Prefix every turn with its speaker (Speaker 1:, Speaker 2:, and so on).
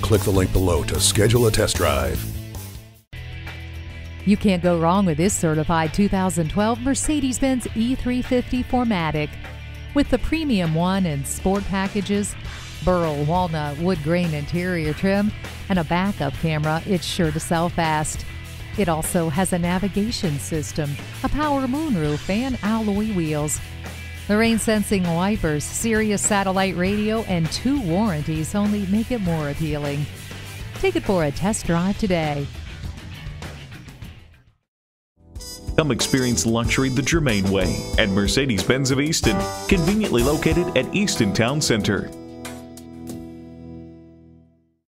Speaker 1: click the link below to schedule a test drive.
Speaker 2: You can't go wrong with this certified 2012 Mercedes-Benz E350 4MATIC. With the Premium One and Sport packages, burl walnut wood grain interior trim, and a backup camera, it's sure to sell fast. It also has a navigation system, a power moonroof, and alloy wheels. The rain-sensing wipers, Sirius satellite radio, and 2 warranties only make it more appealing. Take it for a test drive today.
Speaker 3: Come experience luxury the Germain way at Mercedes-Benz of Easton, conveniently located at Easton Town Center.